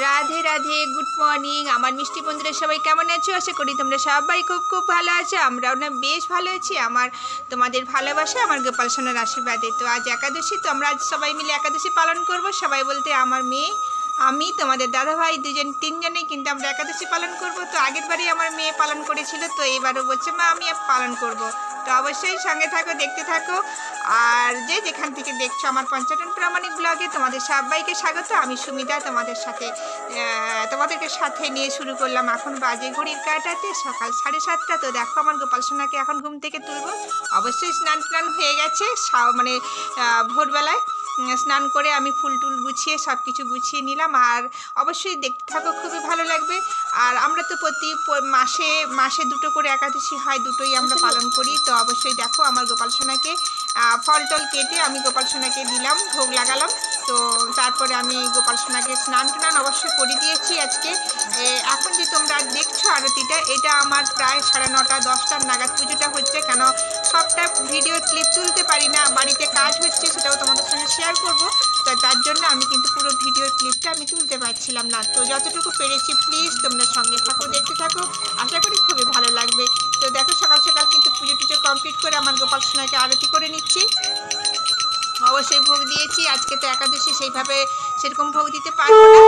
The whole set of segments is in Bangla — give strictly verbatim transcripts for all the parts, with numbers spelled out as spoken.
রাধে রাধে, গুড মর্নিং আমার মিষ্টি বন্ধুরা, সবাই কেমন আছো? আশা করি তোমরা সবাই খুব খুব ভালো আছো। আমরাও না বেশ ভালো আছি, আমার তোমাদের ভালোবাসা, আমার গোপাল সোনার আশীর্বাদে। তো আজ একাদশী, তো আমরা আজ সবাই মিলে একাদশী পালন করব। সবাই বলতে আমার মেয়ে, আমি, তোমাদের দাদাভাই, দুজন তিনজনেই কিন্তু আমরা একাদশী পালন করব। তো আগের বারই আমার মেয়ে পালন করেছিল, তো এবারও বলছে মা আমি পালন করব। তো অবশ্যই সঙ্গে থাকো, দেখতে থাকো। আর যে যেখান থেকে দেখছো আমার পঞ্চানন প্রামাণিক ব্লগে তোমাদের সবাইকে স্বাগত। আমি সুমিতা তোমাদের সাথে তোমাদেরকে সাথে নিয়ে শুরু করলাম। এখন বাজে ঘড়ির কাঁটাতে সকাল সাড়ে সাতটা। তো দেখো আমার গোপাল সোনাকে এখন ঘুম থেকে তুলবো। অবশ্যই স্নান টান হয়ে গেছে, মানে ভোরবেলায় স্নান করে আমি ফুল টুল গুছিয়ে সব কিছু গুছিয়ে নিলাম। আর অবশ্যই দেখতে থাকো, খুবই ভালো লাগবে। আর আমরা তো প্রতি মাসে মাসে দুটো করে একাদশী হয়, দুটোই আমরা পালন করি। তো অবশ্যই দেখো আমার গোপাল সোনাকে ফল টল কেটে আমি গোপাল সোনাকে দিলাম, ভোগ লাগালাম। তো তারপরে আমি গোপাল সোনাকে স্নান টান অবশ্যই করে দিয়েছি। আজকে এখন যে তোমরা দেখছো আরতিটা, এটা আমার প্রায় সাড়ে নটা দশটার নাগাদ পুজোটা হচ্ছে। কেন সবটা ভিডিও ক্লিপ তুলতে পারি না, বাড়িতে কাজ হচ্ছে, সেটাও তোমাদের সঙ্গে শেয়ার করব। তো তার জন্য আমি কিন্তু পুরো ভিডিওর ক্লিপটা আমি তুলতে পারছিলাম না। তো যতটুকু পেরেছি প্লিজ তোমরা সঙ্গে থাকো, দেখতে থাকো, আশা করি খুবই ভালো লাগবে। তো দেখো সকাল সকাল কিন্তু পুজো টুজো কমপ্লিট করে আমার গোপাল সোনাকে আরতি করে নিচ্ছি। অবশ্যই ভোগ দিয়েছি, আজকে তো একাদশী, সেইভাবে সেরকম ভোগ দিতে পারবো না।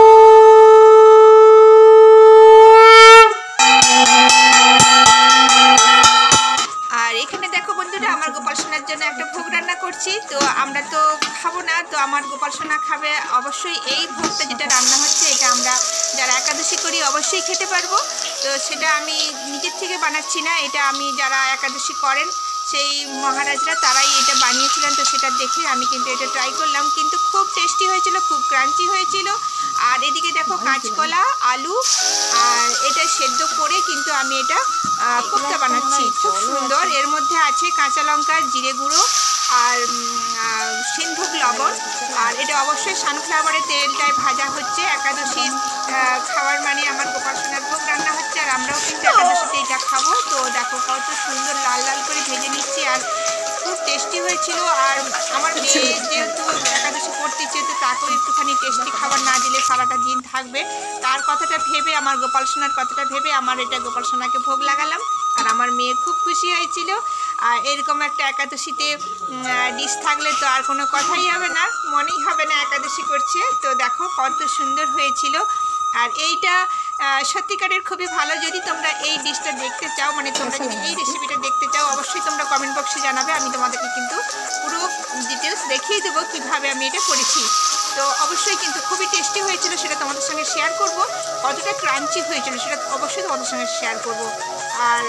আর এখানে দেখো বন্ধুরা, আমার গোপাল সোনার জন্য একটা ভোগ রান্না করছি। তো আমরা তো খাবো না, তো আমার গোপাল সোনা খাবে। অবশ্যই এই ভোগটা যেটা রান্না হচ্ছে, এটা আমরা যারা একাদশী করি অবশ্যই খেতে পারবো। তো সেটা আমি নিজের থেকে বানাচ্ছি না, এটা আমি যারা একাদশী করেন সেই মহারাজরা তারাই এটা বানিয়েছিলেন। তো সেটা দেখে আমি কিন্তু এটা ট্রাই করলাম, কিন্তু খুব টেস্টি হয়েছিল, খুব ক্রাঞ্চি হয়েছিল। আর এদিকে দেখো কাঁচকলা, আলু আর এটা সেদ্ধ করে কিন্তু আমি এটা কোপ্তা বানাচ্ছি, খুব সুন্দর। এর মধ্যে আছে কাঁচা লঙ্কা, জিরে গুঁড়ো আর সিন্ধুক লবণ। আর এটা অবশ্যই সানফ্লাওয়ারের তেলটায় ভাজা হচ্ছে। একাদশীর খাবার মানে আমার গোপাল সোনার ভোগ রান্না হচ্ছে, আর আমরাও কিন্তু একাদশীতে এটা খাবো। তো দেখো কত সুন্দর লাল লাল করে ভেজে নিচ্ছি, আর খুব টেস্টি হয়েছিল। আর আমার মেয়ে যেহেতু একাদশী করতে ইচ্ছে, তো তাকেও একটুখানি টেস্টি খাবার না দিলে সারাটা দিন থাকবে, তার কথাটা ভেবে, আমার গোপাল সোনার কথাটা ভেবে আমার এটা গোপাল সোনাকে ভোগ লাগালাম। আর আমার মেয়ে খুব খুশি হয়েছিল। আর এরকম একটা একাদশীতে ডিশ থাকলে তো আর কোনো কথাই হবে না, মনেই হবে না একাদশী করছে। তো দেখো কত সুন্দর হয়েছিল। আর এইটা সত্যিকারের খুবই ভালো। যদি তোমরা এই ডিশটা দেখতে চাও, মানে তোমরা যদি এই রেসিপিটা দেখতে চাও, অবশ্যই তোমরা কমেন্ট বক্সে জানাবে। আমি তোমাদেরকে কিন্তু পুরো ডিটেলস দেখিয়ে দেবো কীভাবে আমি এটা করেছি। তো অবশ্যই কিন্তু খুবই টেস্টি হয়েছিল, সেটা তোমাদের সঙ্গে শেয়ার করব। কতটা ক্রাঞ্চি হয়েছিল সেটা অবশ্যই তোমাদের সঙ্গে শেয়ার করব। আর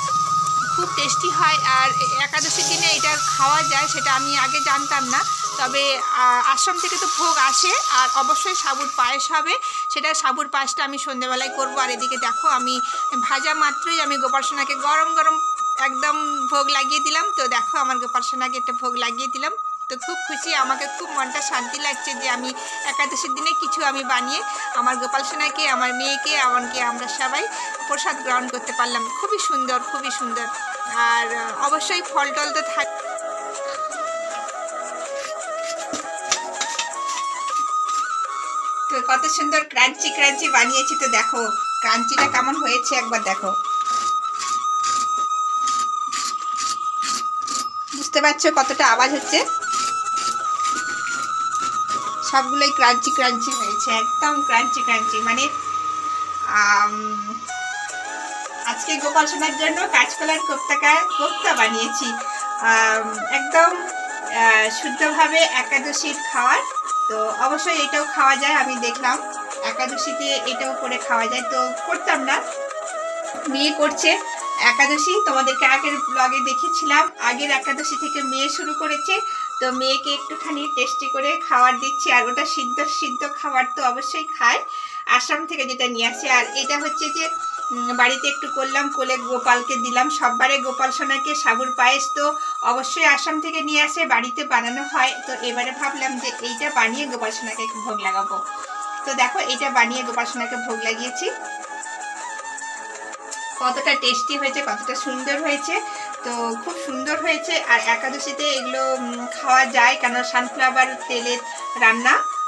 খুব টেস্টি হয়। আর একাদশীর দিনে এটা খাওয়া যায়, সেটা আমি আগে জানতাম না। তবে আশ্রম থেকে তো ভোগ আসে, আর অবশ্যই সাবুর পায়েস হবে, সেটা সাবুর পায়েসটা আমি সন্ধ্যেবেলায় করবো। আর এদিকে দেখো আমি ভাজা মাত্রই আমি গোপাল সোনাকে গরম গরম একদম ভোগ লাগিয়ে দিলাম। তো দেখো আমার গোপাল সোনাকে একটা ভোগ লাগিয়ে দিলাম। তো খুব খুশি, আমাকে খুব মনটা শান্তি লাগছে যে আমি একাদশীর দিনে কিছু আমি বানিয়ে আমার গোপাল সোনাকে, আমার মেয়েকে, এমনকি আমরা সবাই প্রসাদ গ্রহণ করতে পারলাম। খুবই সুন্দর, খুবই সুন্দর। আর অবশ্যই ফল টল তো থাক। তো কত সুন্দর ক্রাঞ্চি ক্রাঞ্চি বানিয়েছি। তো দেখো ক্রাঞ্চিটা কেমন হয়েছে একবার দেখো, বুঝতে পারছো কতটা আওয়াজ হচ্ছে? সবগুলোই ক্রাঞ্চি ক্রাঞ্চি হয়েছে, একদম ক্রাঞ্চি ক্রাঞ্চি। মানে আজকে গোপাল সোনার জন্য কাঁচকলার কোপ্তা কোপ্তা বানিয়েছি, একদম শুদ্ধভাবে একাদশীর খাওয়ার। তো অবশ্যই এটাও খাওয়া যায়, আমি দেখলাম একাদশীতে এটাও করে খাওয়া যায়। তো করতাম না, মেয়ে করছে একাদশী, তোমাদেরকে আগের ব্লগে দেখেছিলাম। আগের একাদশী থেকে মেয়ে শুরু করেছে, তো মেয়েকে একটুখানি টেস্টি করে খাবার দিচ্ছি। আর ওটা সিদ্ধ সিদ্ধ খাবার তো অবশ্যই খায়, আশ্রম থেকে যেটা নিয়ে আসে। আর এটা হচ্ছে যে বাড়িতে একটু করলাম, কোলে গোপালকে দিলাম। সববারে গোপাল সোনাকে সাবুর পায়েস তো অবশ্যই আশ্রম থেকে নিয়ে আসে, বাড়িতে বানানো হয়। তো এবারে ভাবলাম যে এইটা বানিয়ে গোপাল সোনাকে ভোগ লাগাবো। তো দেখো এটা বানিয়ে গোপাল সোনাকে ভোগ লাগিয়েছি। কতটা টেস্টি হয়েছে, কতটা সুন্দর হয়েছে। তো খুব সুন্দর হয়েছে। আর একাদশীতে এগুলো খাওয়া যায়, কেন সানফ্লাওয়ার তেলের রান্না।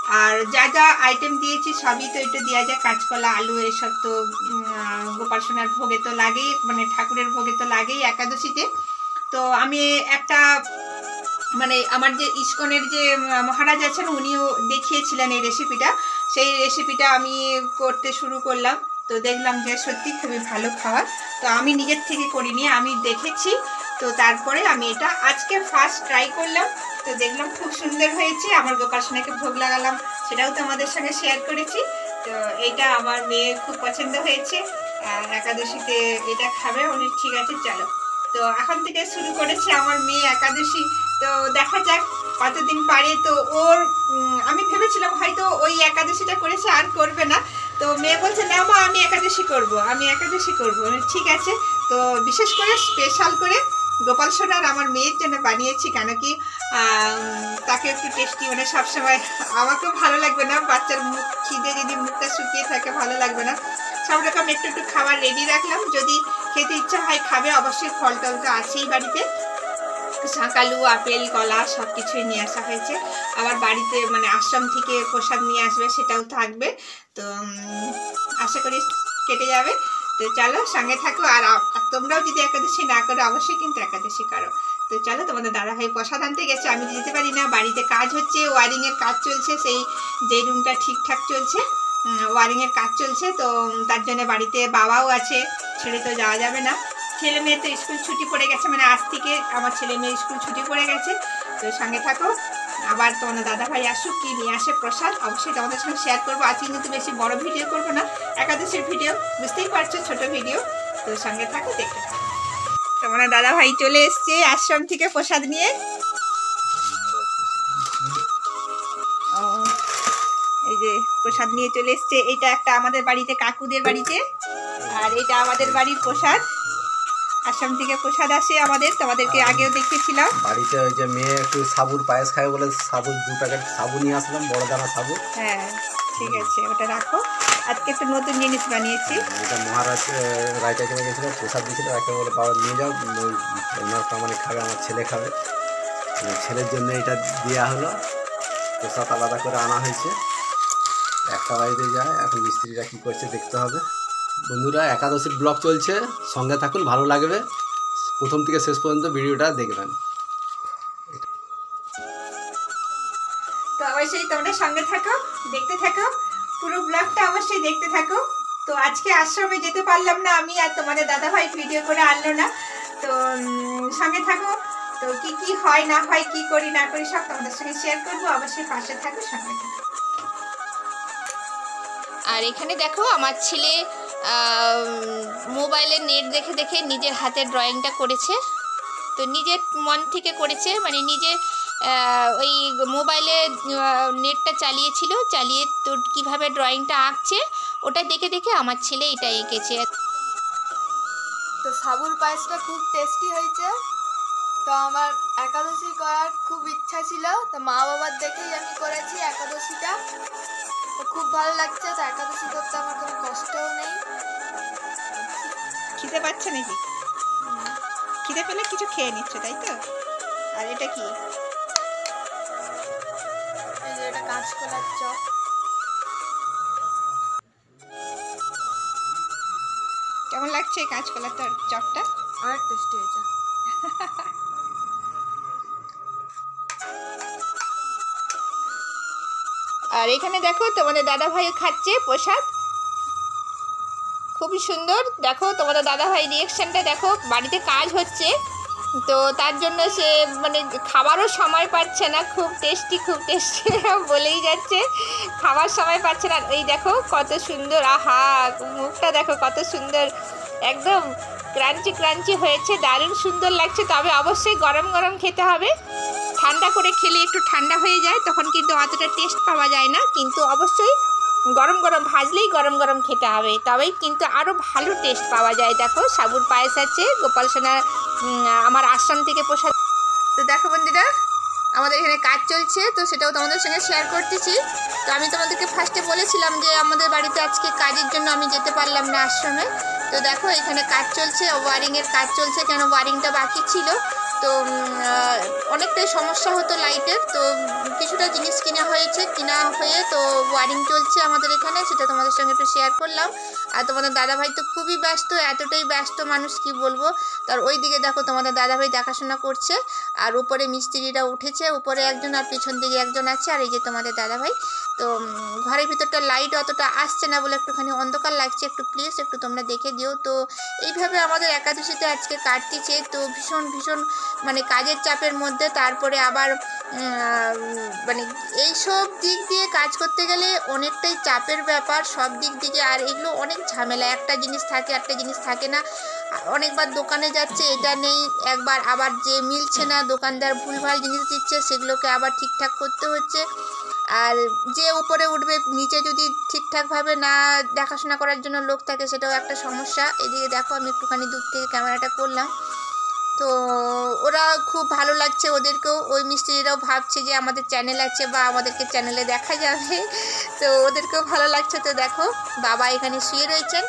আর যা যা আইটেম দিয়েছি সবই তো একটু দেওয়া যায়, কাঁচকলা আলু এসব তো গোপাল সোনার ভোগে তো লাগেই, মানে ঠাকুরের ভোগে তো লাগেই একাদশীতে। তো আমি একটা মানে আমার যে ইস্কনের যে মহারাজ আছেন উনিও দেখিয়েছিলেন এই রেসিপিটা, সেই রেসিপিটা আমি করতে শুরু করলাম। তো দেখলাম যে সত্যি খুবই ভালো খাবার। তো আমি নিজের থেকে করিনি, আমি দেখেছি, তো তারপরে আমি এটা আজকে ফার্স্ট ট্রাই করলাম। তো দেখলাম খুব সুন্দর হয়েছে, আমার গোপাল সোনাকে ভোগ লাগালাম, সেটাও তো আমাদের সঙ্গে শেয়ার করেছি। তো এইটা আমার মেয়ে খুব পছন্দ হয়েছে, আর একাদশীতে এটা খাবে উনি। ঠিক আছে চলো, তো এখন থেকে শুরু করেছে আমার মেয়ে একাদশী। তো দেখা যাক কতদিন পারে। তো ওর আমি ভেবেছিলাম হয়তো ওই একাদশীটা করেছে আর করবে না, তো মেয়ে বলছে না মা আমি একাদশী করব, আমি একাদশী করব। ঠিক আছে, তো বিশেষ করে স্পেশাল করে গোপাল সোনার আমার মেয়ের জন্য বানিয়েছি, কেন কি তাকে একটু টেস্টি, মানে সবসময় আমাকেও ভালো লাগবে না, বাচ্চার মুখ খিদে যদি মুখটা শুকিয়ে থাকে ভালো লাগবে না। সব রকম একটু একটু খাবার রেডি রাখলাম, যদি খেতে ইচ্ছা হয় খাবে। অবশ্যই ফল টল তো আছেই বাড়িতে, শাঁকালু আপেল কলা সব কিছুই নিয়ে আসা হয়েছে। আবার বাড়িতে মানে আশ্রম থেকে প্রসাদ নিয়ে আসবে, সেটাও থাকবে। তো আশা করি কেটে যাবে। তো চলো সঙ্গে থাকো, আর তোমরাও যদি একাদশী না করো অবশ্যই কিন্তু একাদশী করো। তো চলো, তোমাদের দাদাভাই প্রসাদ আনতে গেছে, আমি যেতে পারি না, বাড়িতে কাজ হচ্ছে, ওয়ারিংয়ের কাজ চলছে, সেই যে রুমটা ঠিকঠাক চলছে ওয়ারিংয়ের কাজ চলছে। তো তার জন্য বাড়িতে বাবাও আছে, ছেড়ে তো যাওয়া যাবে না। ছেলে মেয়ে তো স্কুল ছুটি পড়ে গেছে, মানে আজ থেকে আমার ছেলে মেয়ে স্কুল ছুটি পড়ে গেছে। তো সঙ্গে থাকো, আবার তোমাদের দাদাভাই আসুক, কি নিয়ে আসে প্রসাদ অবশ্যই তোমাদের সঙ্গে শেয়ার করবো। আজকে কিন্তু বেশি বড় ভিডিও করবো না, একাদশীর ভিডিও বুঝতেই পারছো, ছোট ভিডিও। তো সঙ্গে থাকো, দেখতে থাকো। তোমাদের দাদাভাই চলে এসছে আশ্রম থেকে প্রসাদ নিয়ে। ও এই যে প্রসাদ নিয়ে চলে এসছে, এটা একটা আমাদের বাড়িতে কাকুদের বাড়িতে, আর এটা আমাদের বাড়ির প্রসাদ। আশ্রম থেকে প্রসাদ আসে আমাদের, তোমাদেরকে আগেও দেখিয়েছিলাম। বাড়িতে ওই যে মেয়ে একটু সাবুর পায়েস খায় বলে সাবুর দু প্যাকেট সাবু নিয়ে আসলাম, বড় দানা সাবু। হ্যাঁ ঠিক আছে, ওটা রাখো। আজকে একটু নতুন জিনিস বানিয়েছি। এটা মহারাজ রায়চাকে গেছিলো, প্রসাদ দিয়েছিল, একে বলে বাবা নিয়ে যাও, ওনার কামানে খাবে, আমার ছেলে খাবে, ছেলের জন্য এটা দেওয়া হলো। প্রসাদ আলাদা করে আনা হয়েছে, একটা বাড়িতে যায়, এখন মিস্ত্রিরা কী করছে দেখতে হবে। বন্ধুরা একাদশীর ব্লগ চলছে, সঙ্গে থাকুন, ভালো লাগবে, প্রথম থেকে শেষ পর্যন্ত ভিডিওটা দেখবেন। তো অবশ্যই তোমরা সঙ্গে থাকো, দেখতে থাকো, পুরো ব্লগটা অবশ্যই দেখতে থাকো। তো আজকে আশ্রমে যেতে পারলাম না আমি, আর তোমাদের দাদাভাই ভিডিও করে আনলো না। তো সঙ্গে থাকো, তো কি কি হয় না হয়, কি করি না করি সব তোমাদের সঙ্গে শেয়ার করবো। অবশ্যই পাশে থাকো, সঙ্গে থাকো। আর এখানে দেখো আমার ছেলে মোবাইলে নেট দেখে দেখে নিজের হাতে ড্রয়িংটা করেছে। তো নিজের মন থেকে করেছে, মানে নিজে ওই মোবাইলে নেটটা চালিয়েছিল, চালিয়ে তো কীভাবে ড্রয়িংটা আঁকছে ওটা দেখে দেখে আমার ছেলে এটা এঁকেছে। তো সাবুর পায়েসটা খুব টেস্টি হয়েছে। তো আমার একাদশী করার খুব ইচ্ছা ছিল, তো মা বাবার দেখেই আমি করেছি একাদশীটা। তো খুব ভালো লাগছে, তো একাদশী করতে আমার কোনো কষ্টও নেই। খিদে পাচ্ছে নাকি? খিদে পেলে কিছু খেয়ে নিচ্ছ তাই তো? আর এটা কি? এই যে এটা কাঁচকলার চপ। কেমন লাগছে কাঁচকলার চপটা? অনেক টেস্টি হয়েছে। আর এখানে দেখো তোমাদের দাদা ভাই খাচ্ছে প্রসাদ, খুবই সুন্দর। দেখো তোমাদের দাদা ভাই রিয়াকশানটা দেখো, বাড়িতে কাজ হচ্ছে তো তার জন্য সে মানে খাবারও সময় পাচ্ছে না, খুব টেস্টি খুব টেস্টি বলেই যাচ্ছে, খাবার সময় পাচ্ছে না। এই দেখো কত সুন্দর, আহা মুখটা দেখো কত সুন্দর, একদম ক্রাঞ্চি ক্রাঞ্চি হয়েছে, দারুণ সুন্দর লাগছে। তবে অবশ্যই গরম গরম খেতে হবে, ঠান্ডা করে খেলে একটু ঠান্ডা হয়ে যায়, তখন কিন্তু অতটা টেস্ট পাওয়া যায় না। কিন্তু অবশ্যই গরম গরম ভাজলেই গরম গরম খেতে হবে, তবেই কিন্তু আরও ভালো টেস্ট পাওয়া যায়। দেখো সাবুর পায়েস আছে, গোপাল সোনা আমার আশ্রম থেকে প্রসাদ। তো দেখো বন্ধুরা আমাদের এখানে কাজ চলছে, তো সেটাও তোমাদের সঙ্গে শেয়ার করতেছি। তো আমি তোমাদেরকে ফার্স্টে বলেছিলাম যে আমাদের বাড়িতে আজকে কাজের জন্য আমি যেতে পারলাম না আশ্রমে। তো দেখো এখানে কাজ চলছে, ওয়ারিংয়ের কাজ চলছে, কেন ওয়ারিংটা বাকি ছিল। তো অনেকটাই সমস্যা হতো লাইটের, তো কিছুটা জিনিস কিনা হয়েছে, কিনা হয়ে তো ওয়ারিং চলছে আমাদের এখানে, সেটা তোমাদের সঙ্গে একটু শেয়ার করলাম। আর তোমাদের দাদাভাই তো খুবই ব্যস্ত, এতটাই ব্যস্ত মানুষ কি বলবো। তার ওই দিকে দেখো তোমাদের দাদাভাই দেখাশোনা করছে, আর উপরে মিস্ত্রিরা উঠেছে, উপরে একজন আর পিছন দিকে একজন আছে, আর এই যে তোমাদের দাদাভাই। তো ঘরের ভিতরটা লাইট অতটা আসছে না বলে একটুখানি অন্ধকার লাগছে, একটু প্লিজ একটু তোমরা দেখে দিও। তো এইভাবে আমাদের একাদশীতে আজকে কাটতেছে, তো ভীষণ ভীষণ মানে কাজের চাপের মধ্যে, তারপরে আবার মানে এইসব দিক দিয়ে কাজ করতে গেলে অনেকটাই চাপের ব্যাপার সব দিক দিকে, আর এগুলো অনেক ঝামেলা, একটা জিনিস থাকে একটা জিনিস থাকে না। অনেকবার দোকানে যাচ্ছে এটা নেই, একবার আবার যে মিলছে না দোকানদার ভুলভাল জিনিস দিচ্ছে, সেগুলোকে আবার ঠিকঠাক করতে হচ্ছে। আর যে উপরে উঠবে নিচে যদি ঠিকঠাকভাবে না দেখাশোনা করার জন্য লোক থাকে, সেটাও একটা সমস্যা। এদিকে দেখো আমি একটুখানি দূর থেকে ক্যামেরাটা করলাম, তো ওরা খুব ভালো লাগছে ওদেরকেও, ওই মিস্ত্রিরাও ভাবছে যে আমাদের চ্যানেল আছে বা আমাদেরকে চ্যানেলে দেখা যাবে, তো ওদেরকেও ভালো লাগছে। তো দেখো বাবা এখানে শুয়ে রয়েছেন,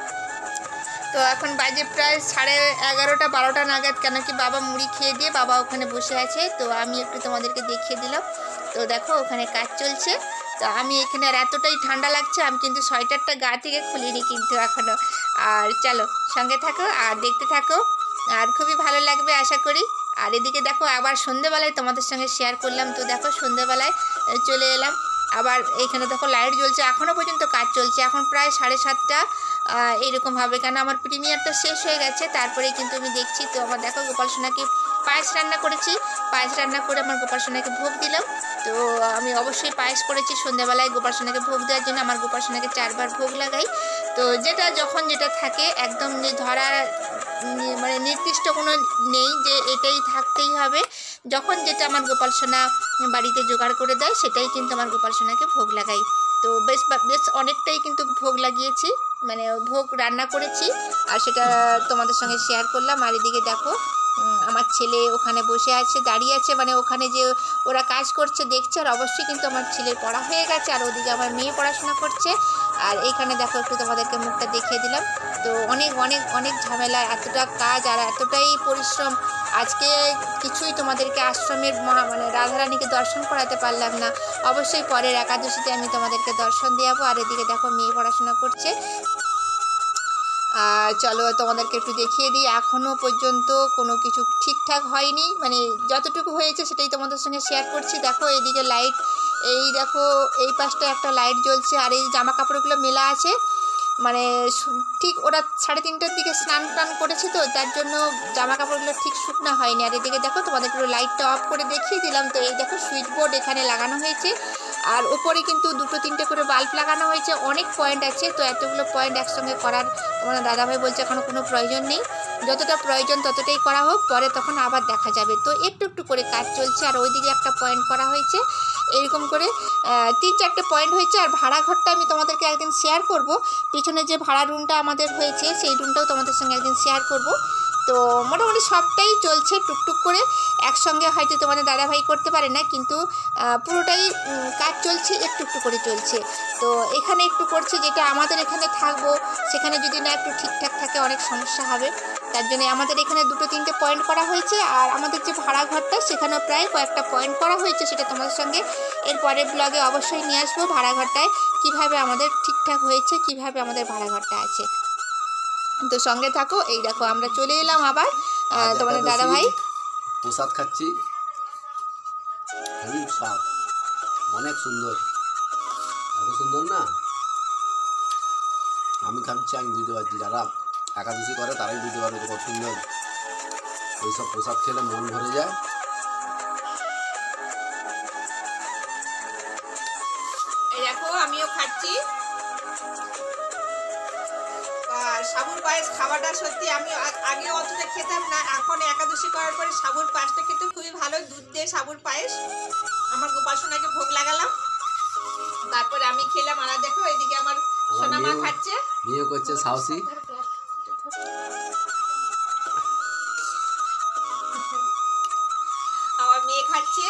তো এখন বাজে প্রায় সাড়ে এগারোটা বারোটা নাগাদ, কেন কি বাবা মুড়ি খেয়ে দিয়ে বাবা ওখানে বসে আছে, তো আমি একটু তোমাদেরকে দেখিয়ে দিলাম। তো দেখো ওখানে কাজ চলছে, তো আমি এখানে আর এতটাই ঠান্ডা লাগছে, আমি কিন্তু সোয়েটারটা গা থেকে খুলিনি কিন্তু এখনও। আর চলো সঙ্গে থাকো আর দেখতে থাকো, আর খুবই ভালো লাগবে আশা করি। আর এদিকে দেখো আবার সন্ধেবেলায় তোমাদের সঙ্গে শেয়ার করলাম, তো দেখো সন্ধেবেলায় চলে এলাম আবার এইখানে দেখো লাইট জ্বলছে, এখনও পর্যন্ত কাজ চলছে, এখন প্রায় সাড়ে সাতটা এইরকমভাবে, কেন আমার প্রিমিয়ারটা শেষ হয়ে গেছে, তারপরেই কিন্তু আমি দেখছি। তো আমার দেখো গোপাল সোনাকে পায়েস রান্না করেছি, পায়েস রান্না করে আমার গোপাল সোনাকে ভোগ দিলাম। তো আমি অবশ্যই পায়েস করেছি সন্ধ্যাবেলায় গোপাল সোনাকে ভোগ দেওয়ার জন্য, আমার গোপাল সোনাকে চারবার ভোগ লাগাই। তো যেটা যখন যেটা থাকে একদম ধরা মানে নির্দিষ্ট কোনো নেই যে এটাই থাকতেই হবে, যখন যেটা আমার গোপাল সোনা বাড়িতে জোগাড় করে দেয় সেটাই কিন্তু আমার গোপাল সোনাকে ভোগ লাগাই। তো বেশ বেশ অনেকটাই কিন্তু ভোগ লাগিয়েছি, মানে ভোগ রান্না করেছি, আর সেটা তোমাদের সঙ্গে শেয়ার করলাম। আর এদিকে দেখো আমার ছেলে ওখানে বসে আছে, দাঁড়িয়ে আছে, মানে ওখানে যে ওরা কাজ করছে দেখছে, আর অবশ্যই কিন্তু আমার ছেলের পড়া হয়ে গেছে, আর ওদিকে আমার মেয়ে পড়াশোনা করছে। আর এইখানে দেখো একটু তোমাদেরকে মুখটা দেখিয়ে দিলাম। তো অনেক অনেক অনেক ঝামেলা, এতটা কাজ আর এতটাই পরিশ্রম, আজকে কিছুই তোমাদেরকে আশ্রমের মহা মানে রাধারানীকে দর্শন করাতে পারলাম না, অবশ্যই পরের একাদশীতে আমি তোমাদেরকে দর্শন দেওয়াবো। আর এদিকে দেখো মেয়ে পড়াশোনা করছে। আর চলো তোমাদেরকে একটু দেখিয়ে দিই, এখনও পর্যন্ত কোনো কিছু ঠিকঠাক হয়নি, মানে যতটুকু হয়েছে সেটাই তোমাদের সঙ্গে শেয়ার করছি। দেখো এইদিকে লাইট, এই দেখো এই পাশটা একটা লাইট জ্বলছে, আর এই জামা কাপড়গুলো মেলা আছে, মানে ঠিক ওরা সাড়ে তিনটার দিকে স্নান টান করেছে, তো তার জন্য জামা কাপড়গুলো ঠিক শুকনো হয়নি। আর এদিকে দেখো তোমাদেরকে লাইটটা অফ করে দেখিয়ে দিলাম। তো এই দেখো সুইচ বোর্ড এখানে লাগানো হয়েছে, আর ওপরে কিন্তু দুটো তিনটে করে বাল্ব লাগানো হয়েছে, অনেক পয়েন্ট আছে, তো এতগুলো পয়েন্ট একসঙ্গে করার তোমার দাদাভাই বলছে এখনও কোনো প্রয়োজন নেই, যতটা প্রয়োজন ততটাই করা হোক, পরে তখন আবার দেখা যাবে। তো একটু একটু করে কাজ চলছে, আর ওইদিকে একটা পয়েন্ট করা হয়েছে, এরকম করে তিন চারটে পয়েন্ট হয়েছে। আর ভাড়া ঘরটা আমি তোমাদেরকে একদিন শেয়ার করব, পিছনে যে ভাড়া রুমটা আমাদের হয়েছে সেই রুমটাও তোমাদের সঙ্গে একদিন শেয়ার করব। তো মোটামুটি সবটাই চলছে টুকটুক করে, একসঙ্গে হয়তো তোমাদের দাদাভাই করতে পারে না, কিন্তু পুরোটাই কাজ চলছে একটু একটু করে চলছে। তো এখানে একটু করছে, যেটা আমাদের এখানে থাকবো সেখানে যদি না একটু ঠিকঠাক থাকে অনেক সমস্যা হবে, তার জন্য আমাদের এখানে দুটো তিনটে পয়েন্ট করা হয়েছে। আর আমাদের যে ভাড়া ঘরটা সেখানেও প্রায় কয়েকটা পয়েন্ট করা হয়েছে, সেটা তোমাদের সঙ্গে এর পরের ব্লগে অবশ্যই নিয়ে আসবো, ভাড়া ঘরটায় কীভাবে আমাদের ঠিকঠাক হয়েছে, কিভাবে আমাদের ভাড়া ঘরটা আছে। তো সঙ্গে থাকো। এই দেখো আমরা চলে এলাম আবার তোমাদের দাদা ভাই প্রসাদ খাচ্ছি, স্বাদ অনেক সুন্দর, এত সুন্দর না আমি খাচ্ছি আমি বুঝতে পারছি, যারা একাদশী করে তারাই বুঝতে পারবে কত সুন্দর। এইসব প্রসাদ খেলে মন ভরে যায়। এই দেখো আমিও খাচ্ছি, সাবুর পায়েস খাওয়াটা সত্যি আমি আগে অতটা খেতাম না, এখন একাদশী করার পরে সাবুর পায়েসটা খেতে খুবই ভালো, দুধ দিয়ে সাবুর পায়েস। আমার গোপাল সোনাকে ভোগ লাগালাম, তারপরে আমি খেলাম। আর দেখো এদিকে আমার সোনা মা খাচ্ছে, মেয়ে করছে সাহসী। আমার মেয়ে খাচ্ছে,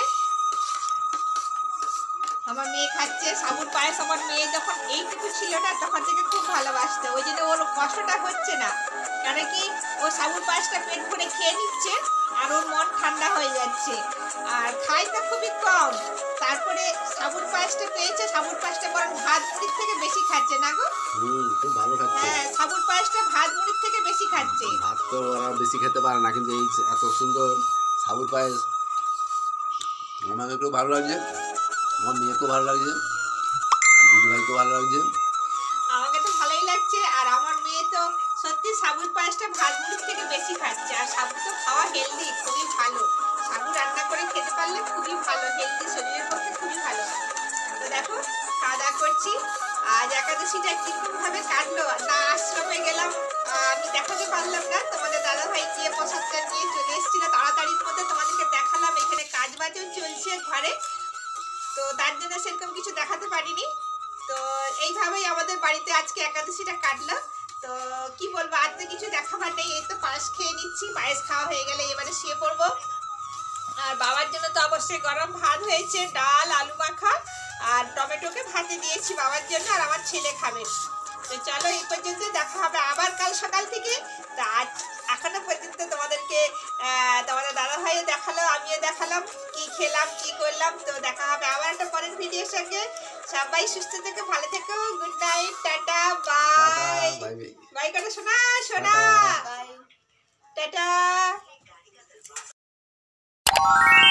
আমার মেয়ে খাচ্ছে সাবুর পায়েস। আমার মেয়ে যখন এইটুকু ছিল না তখন থেকে খুব ভালোবাসতো, ওই জন্য ওর কষ্টটা হচ্ছে না। কেন কি ও সাবুর পায়েসটা পেট ভরে খেয়ে নিচ্ছে আর ওর মন ঠান্ডা হয়ে যাচ্ছে। আর খায় তো খুবই কম, তারপরে সাবুর পায়েসটা পেয়েছে, সাবুর পায়েসটা বরং ভাত মুড়ির থেকে বেশি খাচ্ছে না গো? হুম, খুব ভালো খাচ্ছে। হ্যাঁ, সাবুর পায়েসটা ভাত মুড়ির থেকে বেশি খাচ্ছে। ভাত তো ওরা বেশি খেতে পারে না, কিন্তু এই এত সুন্দর সাবুর পায়েস আমাকে খুব ভালো লাগছে, আমার মেয়েকেও ভালো লাগছে, দিদিভাইকেও ভালো লাগছে। আমাকে তো ভালোই লাগছে, আর আমার মেয়ে তো সত্যি সাবুর পায়েসটা ভাত মুড়ির থেকে বেশি খাচ্ছে। আর সাবু তো খাওয়া হেলদি, খুবই ভালো। সাবু রান্না করে খেতে পারলে খুবই ভালো, হেলদি, শরীরের পক্ষে খুবই ভালো। তো দেখো খাওয়া দাওয়া করছি। আজ একাদশীটা কিরকম ভাবে কাটলো না, আশ্রমে গেলাম, আমি দেখাতে পারলাম না। তোমাদের দাদা ভাই গিয়ে প্রসাদটা নিয়ে চলে এসেছিল তাড়াতাড়ির মধ্যে, তোমাদেরকে দেখালাম। এখানে কাজ বাজও চলছে ঘরে, তো তার জন্য সেরকম কিছু দেখাতে পারিনি। তো এইভাবেই আমাদের বাড়িতে আজকে একাদশীটা কাটলো। তো কি বলবো, আর তো কিছু দেখাবার নেই। এই তো পায়েস খেয়ে নিচ্ছি, পায়েস খাওয়া হয়ে গেলে এবারে শুয়ে পড়বো। আর বাবার জন্য তো অবশ্যই গরম ভাত হয়েছে, ডাল, আলু মাখা আর টমেটোকে ভাতে দিয়েছি বাবার জন্য, আর আমার ছেলে খাবে। তো চলো এই পর্যন্ত, দেখা হবে আবার কাল সকাল থেকে। তা আজ এখনো পর্যন্ত তোমাদেরকে তোমাদের দাদা ভাইও দেখালো, আমিও দেখালাম কি খেলাম কি করলাম। তো দেখা হবে আবার একটা পরের ভিডিওর সঙ্গে। সবাই সুস্থ থেকো, ভালো থেকো, good night, tata, bye. Bye bye করে শোনা শোনা, বাই। টাটা।